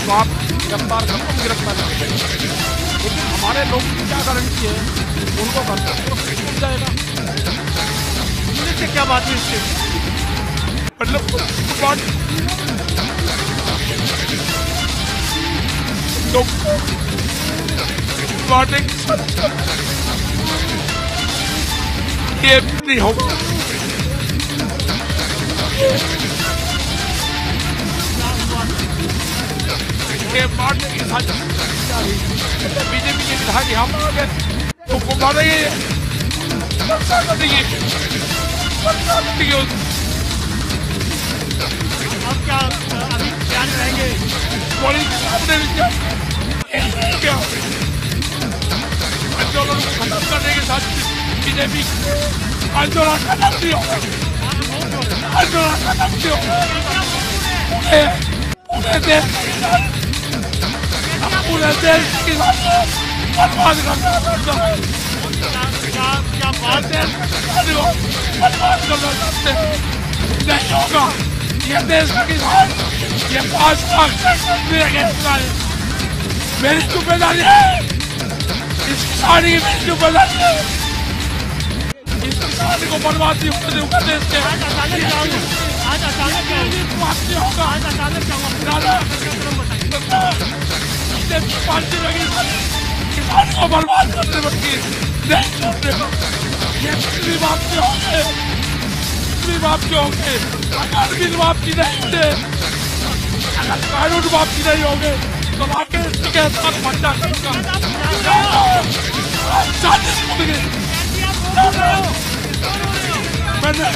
तो आप गिरफ्तार कर लो, गिरफ्तार करेंगे। लेकिन हमारे लोग की क्या गारंटी है, उनको घर तक मिल जाएगा। पुलिस से क्या बात हुई इसके? मतलब ये नहीं होगा। ये मारने की साजिश बीजेपी के विधायक यहाँ पर आ गए तो को मारेंगे, वर्षा कर देंगे। अब क्या अभी क्या रहेंगे? पुलिस के सामने क्या आंदोलन को खत्म करने के साथ बीजेपी आंदोलन खत्म नहीं होगा, आंदोलन खत्म नहीं होगा। पूरे देश की बर्बाद करना चाहते हैं, क्या बात है? बर्बाद करना चाहते हैं। नहीं होगा, ये देश का किसान, ये 5 लाख मेरी जिम्मेदारी है, इस किसान की मेरी जिम्मेदारी है। इस किसान को बर्बाद नहीं होगा देश के। आज अचानक क्या होगा? आज अचानक क्या होगा? आज अचानक क्या होगा? किसान को बर्बाद करने बल्कि नहीं छोड़ने को। ये पिछली बात के होंगे, पिछली बात के होंगे। अगर बिल वापसी नहीं होते, अगर कानून वापसी नहीं होंगे तो आगे के साथ मजा करूंगा। मैंने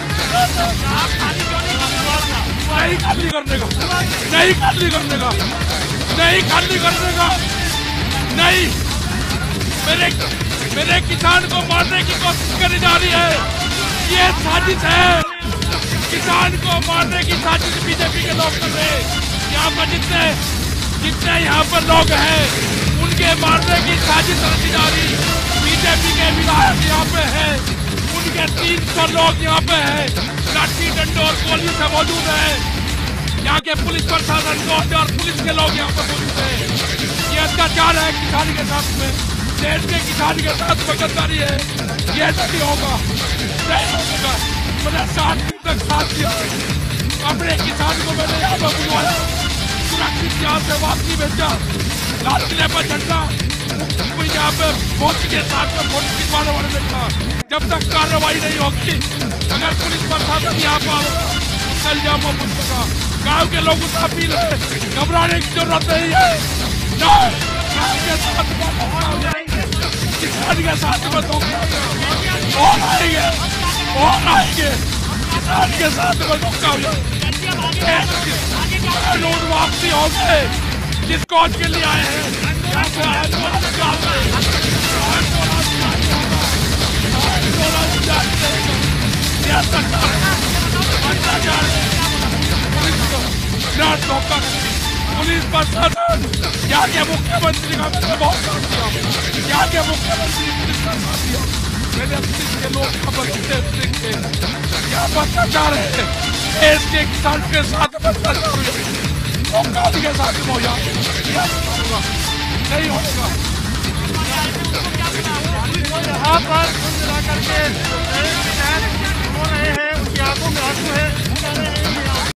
नहीं खाली करने का, नहीं खाली करने का, नहीं खाली करने का, नहीं। मेरे किसान को मारने की कोशिश करी जा रही है, ये साजिश है। किसान को मारने की साजिश बीजेपी के लोग कर रहे हैं। यहाँ पर जितने यहाँ पर लोग हैं उनके मारने की साजिश रची जा रही। बीजेपी के विधायक यहाँ पे हैं, उनके 300 लोग यहाँ पे हैं, लाठी डंडे और गोली से मौजूद है। यहाँ के पुलिस प्रशासन और पुलिस के लोग यहाँ पर मौजूद हैं। ये अत्याचार है किसान के साथ में, देश के किसान के साथ में गद्दारी है। ये नहीं होगा, नहीं होगा। मैंने 7 दिन तक साथ दिया, अपने किसान को मैंने यहाँ पर बुलवाया, सुरक्षित यहाँ से वापसी भेजा, लाल किले पर झंडा यहाँ पे मोदी के साथ में फोटो खिंचवाने वाले देखा। जब तक कार्रवाई नहीं होगी, अगर पुलिस प्रशासन यहाँ पर आएगा तो कल जामा पुलिस गाँव के लोगों से अपील है, घबराने की जरूरत नहीं है। किसान के साथ में धोखा और आएंगे, और आएंगे। किसान के साथ में धोखा हो जाए, कानून वापसी हो गए। जिस कौज के लिए आए हैं पुलिस प्रशासन, यहाँ के मुख्यमंत्री का मैंने बहुत साथ दिया, यहाँ के मुख्यमंत्री पुलिस का साथ दिया। मैंने पुलिस के लोग यहाँ भ्रष्टाचार है, देश के किसान के साथ भ्रष्टाचार के साथ हो जाए, नहीं होगा। यहाँ पर कुल मिलाकर के हो रहे हैं, उनकी आंखों में आंसू है।